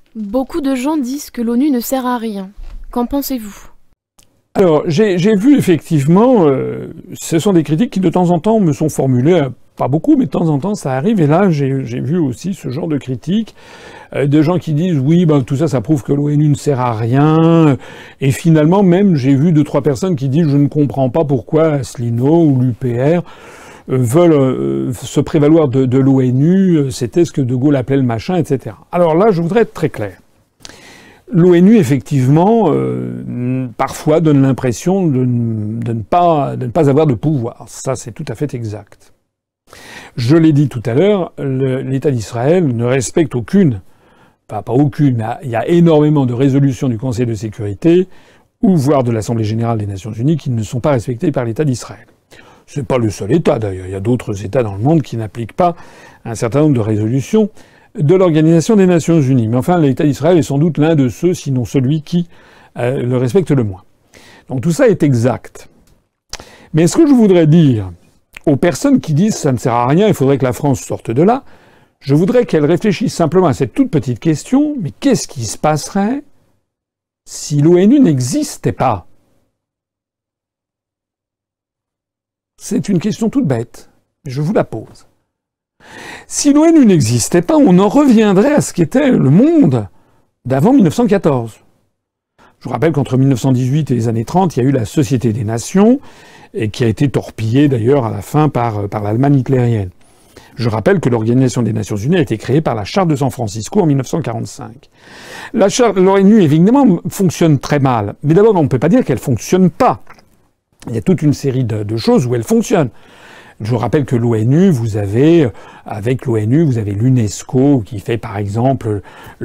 Beaucoup de gens disent que l'ONU ne sert à rien. Qu'en pensez-vous? Alors, j'ai vu effectivement, ce sont des critiques qui de temps en temps me sont formulées, pas beaucoup, mais de temps en temps ça arrive. Et là, j'ai vu aussi ce genre de critiques, de gens qui disent oui, ben, tout ça, ça prouve que l'ONU ne sert à rien. Et finalement, même, j'ai vu 2-3 personnes qui disent je ne comprends pas pourquoi Asselineau ou l'UPR veulent se prévaloir de l'ONU. C'était ce que De Gaulle appelait le machin, etc. Alors là, je voudrais être très clair. L'ONU, effectivement, parfois donne l'impression de ne pas avoir de pouvoir. Ça, c'est tout à fait exact. Je l'ai dit tout à l'heure, l'État d'Israël ne respecte aucune, pas aucune, mais il y a énormément de résolutions du Conseil de sécurité ou voire de l'Assemblée générale des Nations unies qui ne sont pas respectées par l'État d'Israël. C'est pas le seul État, d'ailleurs. Il y a d'autres États dans le monde qui n'appliquent pas un certain nombre de résolutions de l'Organisation des Nations Unies. Mais enfin, l'État d'Israël est sans doute l'un de ceux, sinon celui qui le respecte le moins. Donc tout ça est exact. Mais ce que je voudrais dire aux personnes qui disent ça ne sert à rien, il faudrait que la France sorte de là, je voudrais qu'elles réfléchissent simplement à cette toute petite question, mais qu'est-ce qui se passerait si l'ONU n'existait pas? C'est une question toute bête, mais je vous la pose. Si l'ONU n'existait pas, on en reviendrait à ce qu'était le monde d'avant 1914. Je vous rappelle qu'entre 1918 et les années 30, il y a eu la Société des Nations, et qui a été torpillée d'ailleurs à la fin par l'Allemagne hitlérienne. Je rappelle que l'Organisation des Nations Unies a été créée par la Charte de San Francisco en 1945. L'ONU, évidemment, fonctionne très mal. Mais d'abord, on ne peut pas dire qu'elle fonctionne pas. Il y a toute une série de choses où elle fonctionne. Je vous rappelle que l'ONU, avec l'ONU, vous avez l'UNESCO qui fait par exemple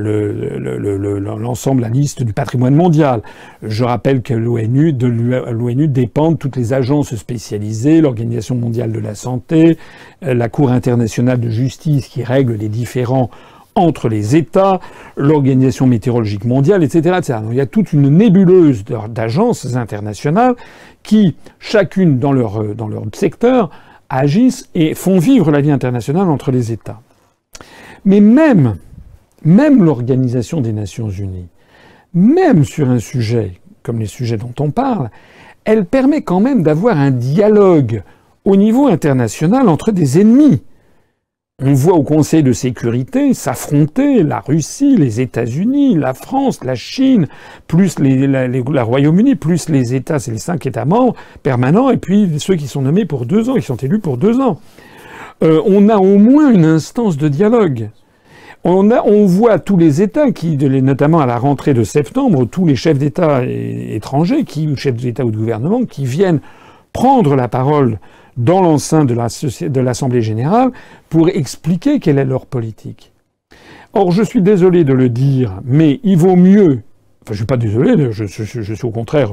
l'ensemble, la liste du patrimoine mondial. Je rappelle que l'ONU dépend de toutes les agences spécialisées, l'Organisation mondiale de la santé, la Cour internationale de justice qui règle les différends entre les États, l'Organisation météorologique mondiale, etc., etc. Donc, il y a toute une nébuleuse d'agences internationales qui, chacune dans leur secteur, agissent et font vivre la vie internationale entre les États. Mais même l'Organisation des Nations Unies, même sur un sujet comme les sujets dont on parle, elle permet quand même d'avoir un dialogue au niveau international entre des ennemis. On voit au Conseil de sécurité s'affronter la Russie, les États-Unis, la France, la Chine, plus le Royaume-Uni, plus les États, c'est les 5 États membres permanents, et puis ceux qui sont nommés pour 2 ans, qui sont élus pour 2 ans. On a au moins une instance de dialogue. On voit tous les États, notamment à la rentrée de septembre, tous les chefs d'État étrangers, chefs d'État ou de gouvernement, qui viennent prendre la parole dans l'enceinte de l'Assemblée générale pour expliquer quelle est leur politique. Or, je suis désolé de le dire, mais il vaut mieux... Enfin, je suis pas désolé, je suis au contraire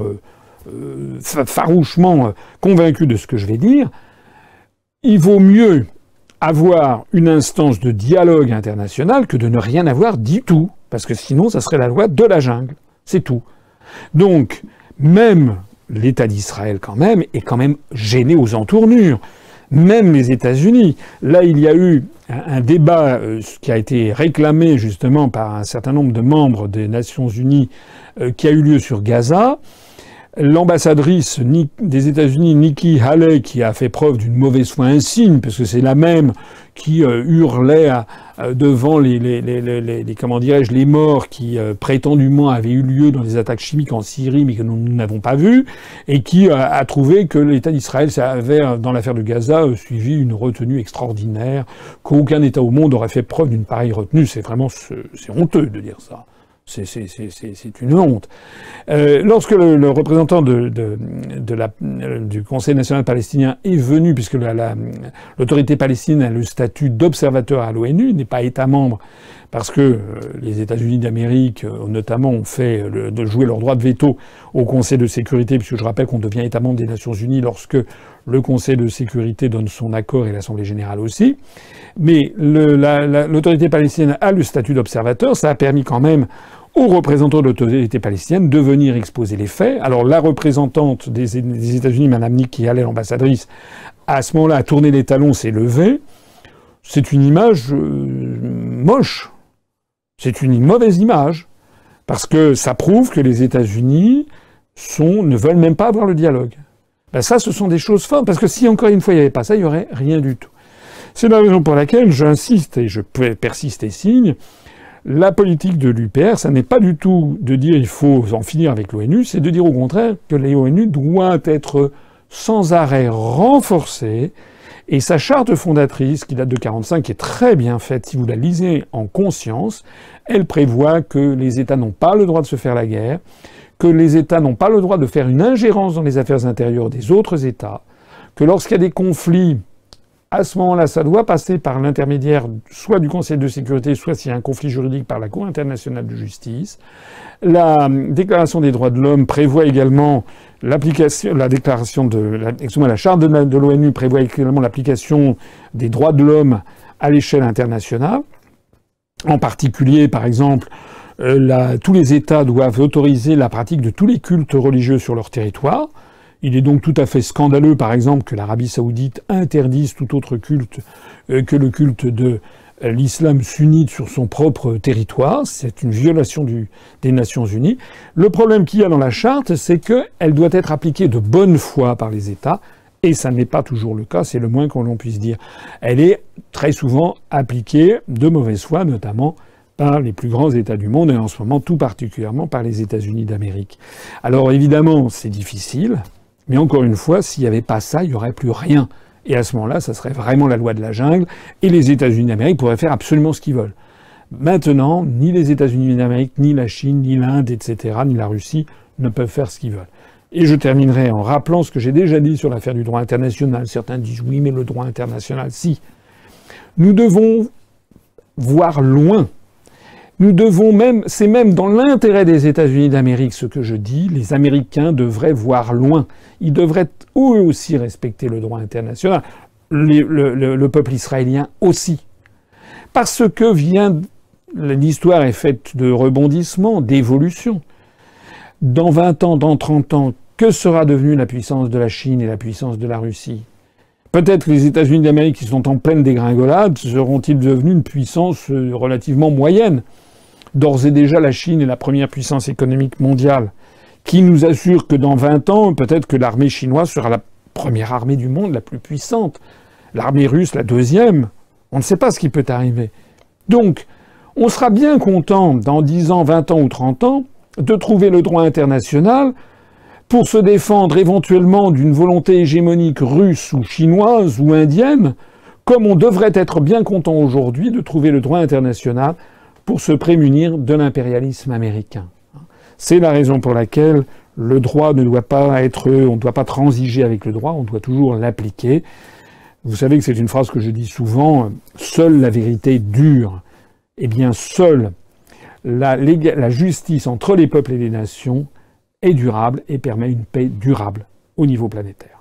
farouchement convaincu de ce que je vais dire. Il vaut mieux avoir une instance de dialogue international que de ne rien avoir du tout, parce que sinon, ça serait la loi de la jungle. C'est tout. Donc, même l'État d'Israël est quand même gêné aux entournures. Même les États-Unis. Là, il y a eu un débat qui a été réclamé justement par un certain nombre de membres des Nations Unies qui a eu lieu sur Gaza. L'ambassadrice des États-Unis, Nikki Haley, qui a fait preuve d'une mauvaise foi insigne, parce que c'est la même qui hurlait devant les morts qui prétendument avaient eu lieu dans des attaques chimiques en Syrie, mais que nous n'avons pas vues, et qui a trouvé que l'État d'Israël avait, dans l'affaire de Gaza, suivi une retenue extraordinaire, qu'aucun État au monde aurait fait preuve d'une pareille retenue. C'est honteux de dire ça. C'est une honte. Lorsque le représentant du Conseil national palestinien est venu, puisque l'autorité palestinienne a le statut d'observateur à l'ONU, n'est pas État membre, parce que les États-Unis d'Amérique, notamment, ont fait de jouer leur droit de veto au Conseil de sécurité, puisque je rappelle qu'on devient État membre des Nations Unies lorsque le Conseil de sécurité donne son accord et l'Assemblée générale aussi. Mais l'autorité palestinienne a le statut d'observateur. Ça a permis quand même aux représentants de l'autorité palestinienne de venir exposer les faits. Alors la représentante des États-Unis, Madame Nikki Haley, l'ambassadrice, à ce moment-là a tourné les talons, s'est levée. C'est une image moche. C'est une mauvaise image, parce que ça prouve que les États-Unis ne veulent même pas avoir le dialogue. Ben ça, ce sont des choses fortes, parce que si encore une fois il n'y avait pas ça, il n'y aurait rien du tout. C'est la raison pour laquelle j'insiste et je persiste et signe. La politique de l'UPR, ça n'est pas du tout de dire il faut en finir avec l'ONU, c'est de dire au contraire que l'ONU doit être sans arrêt renforcée. Et sa charte fondatrice, qui date de 1945, qui est très bien faite, si vous la lisez en conscience, elle prévoit que les États n'ont pas le droit de se faire la guerre, que les États n'ont pas le droit de faire une ingérence dans les affaires intérieures des autres États, que lorsqu'il y a des conflits, à ce moment-là, ça doit passer par l'intermédiaire soit du Conseil de sécurité, soit s'il y a un conflit juridique par la Cour internationale de justice. La Déclaration des droits de l'homme prévoit également l'application, la charte de l'ONU prévoit également l'application des droits de l'homme à l'échelle internationale. En particulier, par exemple, tous les États doivent autoriser la pratique de tous les cultes religieux sur leur territoire. Il est donc tout à fait scandaleux, par exemple, que l'Arabie saoudite interdise tout autre culte que le culte de l'islam sunnite sur son propre territoire. C'est une violation des Nations Unies. Le problème qu'il y a dans la charte, c'est qu'elle doit être appliquée de bonne foi par les États, et ça n'est pas toujours le cas, c'est le moins qu'on puisse dire. Elle est très souvent appliquée de mauvaise foi, notamment par les plus grands États du monde, et en ce moment tout particulièrement par les États-Unis d'Amérique. Alors évidemment, c'est difficile. Mais encore une fois, s'il n'y avait pas ça, il n'y aurait plus rien. Et à ce moment-là, ça serait vraiment la loi de la jungle, et les États-Unis d'Amérique pourraient faire absolument ce qu'ils veulent. Maintenant, ni les États-Unis d'Amérique, ni la Chine, ni l'Inde, etc., ni la Russie ne peuvent faire ce qu'ils veulent. Et je terminerai en rappelant ce que j'ai déjà dit sur l'affaire du droit international. Certains disent oui, mais le droit international, si. Nous devons voir loin. Nous devons même, c'est même dans l'intérêt des États-Unis d'Amérique ce que je dis, les Américains devraient voir loin. Ils devraient eux aussi respecter le droit international. Le peuple israélien aussi. Parce que l'histoire est faite de rebondissements, d'évolutions. Dans 20 ans, dans 30 ans, que sera devenue la puissance de la Chine et la puissance de la Russie? Peut-être que les États-Unis d'Amérique, qui sont en pleine dégringolade, seront-ils devenus une puissance relativement moyenne? D'ores et déjà, la Chine est la première puissance économique mondiale, qui nous assure que dans 20 ans, peut-être que l'armée chinoise sera la première armée du monde, la plus puissante. L'armée russe, la deuxième. On ne sait pas ce qui peut arriver. Donc, on sera bien content, dans 10 ans, 20 ans ou 30 ans, de trouver le droit international pour se défendre éventuellement d'une volonté hégémonique russe ou chinoise ou indienne, comme on devrait être bien content aujourd'hui de trouver le droit international pour se prémunir de l'impérialisme américain. C'est la raison pour laquelle le droit ne doit pas on ne doit pas transiger avec le droit, on doit toujours l'appliquer. Vous savez que c'est une phrase que je dis souvent, seule la vérité dure. Eh bien, seule la justice entre les peuples et les nations est durable et permet une paix durable au niveau planétaire.